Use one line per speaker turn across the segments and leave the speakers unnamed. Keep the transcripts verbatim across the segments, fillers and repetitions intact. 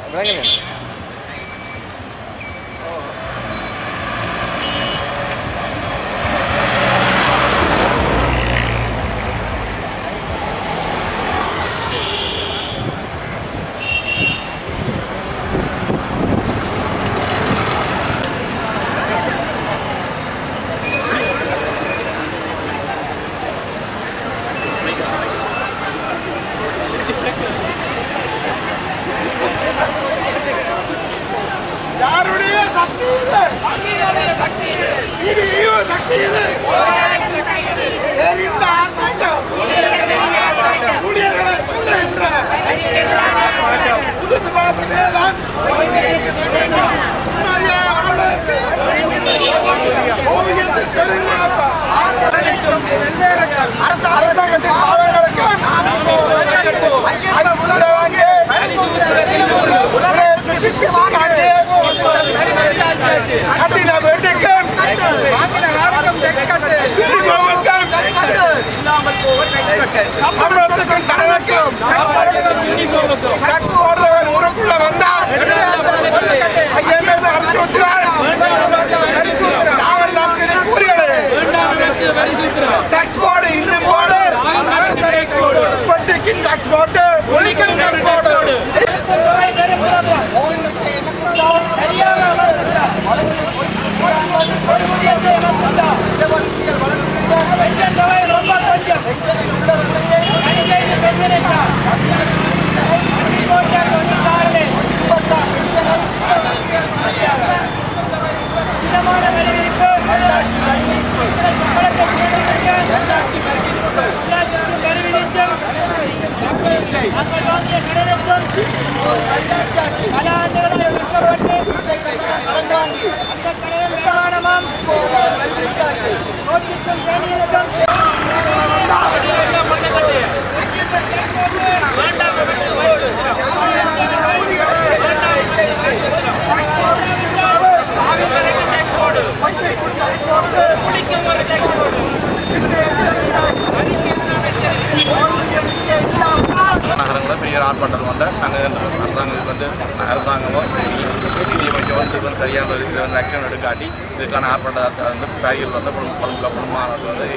ஆர்ப்பாட்டம் வந்த நாங்கள் அரசாங்கம் வந்து அரசாங்கமும் நீதிமன்றம் வந்து வந்து சரியான வந்து ஆக்ஷன் எடுக்காட்டி இதுக்கான ஆர்ப்பாட்டத்தை வந்து பேரியல் வந்து குடும்பமானது வந்து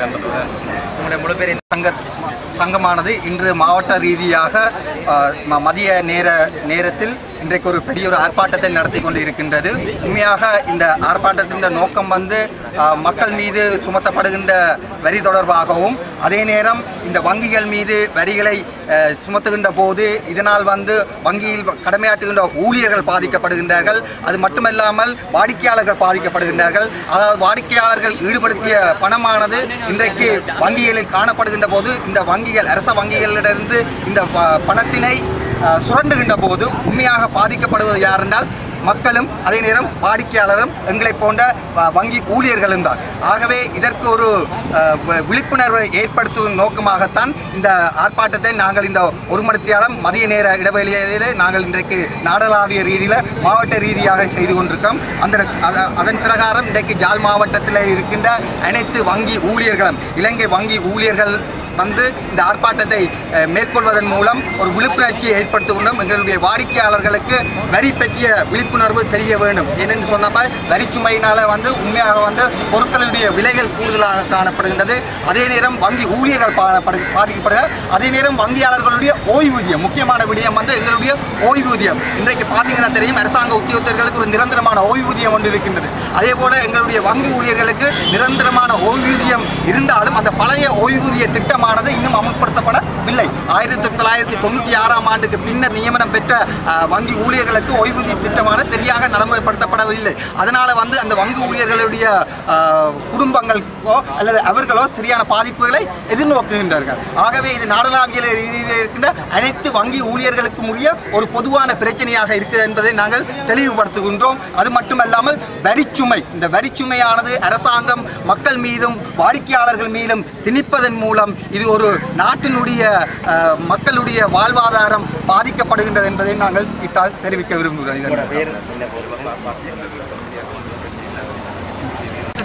நம்முடைய முழு பேர்
சங்க சங்கமானது இன்று மாவட்ட ரீதியாக மதிய நேர நேரத்தில் இன்றைக்கு ஒரு பெரிய ஒரு ஆர்ப்பாட்டத்தை நடத்தி கொண்டு இருக்கின்றது. உண்மையாக இந்த ஆர்ப்பாட்டத்தின் நோக்கம் வந்து மக்கள் மீது சுமத்தப்படுகின்ற வரி தொடர்பாகவும் அதே நேரம் இந்த வங்கிகள் மீது வரிகளை சுமத்துகின்ற போது இதனால் வந்து வங்கியில் கடமையாற்றுகின்ற ஊழியர்கள் பாதிக்கப்படுகின்றார்கள். அது மட்டுமல்லாமல் வாடிக்கையாளர்கள் பாதிக்கப்படுகின்றார்கள். அதாவது வாடிக்கையாளர்கள் ஈடுபடுத்திய பணமானது இன்றைக்கு வங்கிகளில் காணப்படுகின்ற போது இந்த வங்கிகள் அரச வங்கிகளிலிருந்து இந்த பணத்தினை சுரண்டுகின்ற போது உண்மையாக பாதிக்கப்படுவது யார் என்றால் மக்களும் அதே நேரம் வாடிக்கையாளரும் எங்களை போன்ற வங்கி ஊழியர்களும் தான். ஆகவே இதற்கு ஒரு விழிப்புணர்வை ஏற்படுத்துவதன் நோக்கமாகத்தான் இந்த ஆர்ப்பாட்டத்தை நாங்கள் இந்த ஒரு மணி நேரம் மதிய நேர இடைவெளியிலே நாங்கள் இன்றைக்கு நாடளாவிய ரீதியில் மாவட்ட ரீதியாக செய்து கொண்டிருக்கோம். அந்த அதன் பிரகாரம் இன்றைக்கு ஜாழ் மாவட்டத்தில் இருக்கின்ற அனைத்து வங்கி ஊழியர்களும் இலங்கை வங்கி ஊழியர்கள் வந்து இந்த ஆர்ப்பாட்டத்தை மேற்கொள்வதன் மூலம் ஒரு விழிப்புணர்ச்சியை ஏற்படுத்துகின்றோம். எங்களுடைய வாடிக்கையாளர்களுக்கு வரி பற்றிய விழிப்புணர்வு தெரிய வேண்டும். ஏனென்று சொன்னால் வரி சுமையினால் வந்து உண்மையாக வந்து பொருட்களுடைய விலைகள் கூடுதலாக காணப்படுகின்றது. அதே நேரம் வங்கி ஊழியர்கள் பாதிக்கப்படுகிறார். அதே நேரம் வங்கியாளர்களுடைய ஓய்வூதியம் முக்கியமான விடயம் வந்து எங்களுடைய ஓய்வூதியம். இன்றைக்கு பார்த்தீங்கன்னா தெரியும் அரசாங்க உத்தியோகத்தர்களுக்கு ஒரு நிரந்தரமான ஓய்வூதியம் ஒன்று இருக்கின்றது. அதே போல எங்களுடைய வங்கி ஊழியர்களுக்கு நிரந்தரமான ஓய்வூதியம் இருந்தாலும் அந்த பழைய ஓய்வூதிய திட்டம் இன்னும் அமல்படுத்தப்படவில்லை. ஆயிரத்தி தொள்ளாயிரத்தி தொண்ணூற்றி ஆறாம் ஆண்டுக்கு பின்னர் நியமனம் பெற்ற வங்கி ஊழியர்களுக்கு ஓய்வூதிய திட்டமான சரியாக நடைமுறைப்படுத்தப்படவில்லை. அதனால வந்து அந்த வங்கி ஊழியர்களுடைய குடும்பங்களுக்கோ அல்லது அவர்களோ சரியான பாதிப்புகளை எதிர்நோக்குகின்றார்கள். ஆகவே இது நாடளாவிய ரீதியில் இருக்கின்ற அனைத்து வங்கி ஊழியர்களுக்கும் உரிய ஒரு பொதுவான பிரச்சனையாக இருக்குது என்பதை நாங்கள் தெளிவுபடுத்துகின்றோம். அது மட்டுமல்லாமல் வரிச்சுமை, இந்த வரிச்சுமையானது அரசாங்கம் மக்கள் மீதும் வாடிக்கையாளர்கள் மீதும் திணிப்பதன் மூலம் இது ஒரு நாட்டினுடைய மக்களுடைய வாழ்வாதாரம் பாதிக்கப்படுகின்றது என்பதை நாங்கள் இத்தால் தெரிவிக்க விரும்புகிறோம்.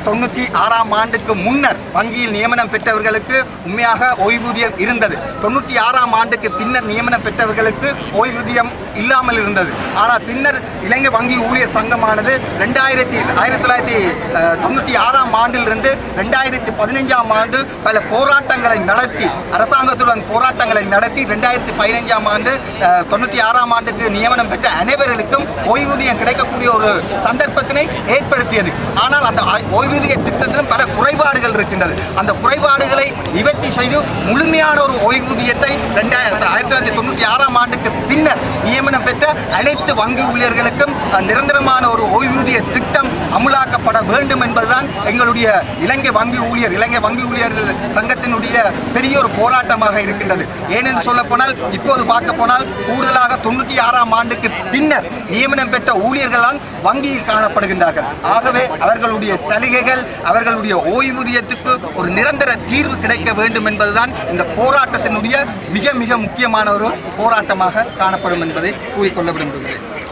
தொண்ணூற்றி ஆறாம் ஆண்டுக்கு முன்னர் வங்கியில் நியமனம் பெற்றவர்களுக்கு உண்மையாக ஓய்வூதியம் இருந்தது. தொண்ணூற்றி ஆறாம் ஆண்டுக்கு பின்னர் நியமனம் பெற்றவர்களுக்கு ஓய்வூதியம் இல்லாமல் இருந்தது. ஆனால் பின்னர் இலங்கை வங்கி ஊழியர் சங்கமானது ரெண்டாயிரத்தி ஆயிரத்தி தொள்ளாயிரத்தி தொண்ணூற்றி ஆறாம் ஆண்டிலிருந்து ரெண்டாயிரத்தி பதினைஞ்சாம் ஆண்டு பல போராட்டங்களை நடத்தி அரசாங்கத்துடன் போராட்டங்களை நடத்தி ரெண்டாயிரத்தி பதினைஞ்சாம் ஆண்டு தொண்ணூற்றி ஆறாம் ஆண்டுக்கு நியமனம் பெற்ற அனைவர்களுக்கும் ஓய்வூதியம் கிடைக்கக்கூடிய ஒரு சந்தர்ப்பத்தினை ஏற்படுத்தியது. ஆனால் அந்த ஓய்வூதிய திட்டத்திலும் பல குறைபாடுகள் இருக்கின்றது. அந்த குறைபாடுகளை நிவர்த்தி செய்து முழுமையான ஒரு ஓய்வூதியத்தை ரெண்டாயிரத்தி ஆயிரத்தி தொள்ளாயிரத்தி தொண்ணூற்றி ஆறாம் ஆண்டுக்கு பின்னர் நியமனம் பெற்ற அனைத்து வங்கி ஊழியர்களுக்கும் நிரந்தரமான ஒரு ஓய்வூதிய திட்டம் அமுலாக்கப்பட வேண்டும் என்பதுதான் எங்களுடைய இலங்கை வங்கி ஊழியர் இலங்கை வங்கி ஊழியர்கள் சங்கத்தினுடைய பெரிய ஒரு போராட்டமாக இருக்கின்றது. ஏனென்று சொல்ல போனால் இப்போது பார்க்க போனால் கூடுதலாக தொண்ணூற்றி ஆறாம் ஆண்டுக்கு பின்னர் நியமனம் பெற்ற ஊழியர்களால் வங்கியில் காணப்படுகின்றார்கள். ஆகவே அவர்களுடைய சலுகைகள் அவர்களுடைய ஓய்வூதியத்துக்கு ஒரு நிரந்தர தீர்வு கிடைக்க வேண்டும் என்பதுதான் இந்த போராட்டத்தினுடைய மிக மிக முக்கியமான ஒரு போராட்டமாக காணப்படும் என்பதை கூறிக்கொள்ள விரும்புகிறேன்.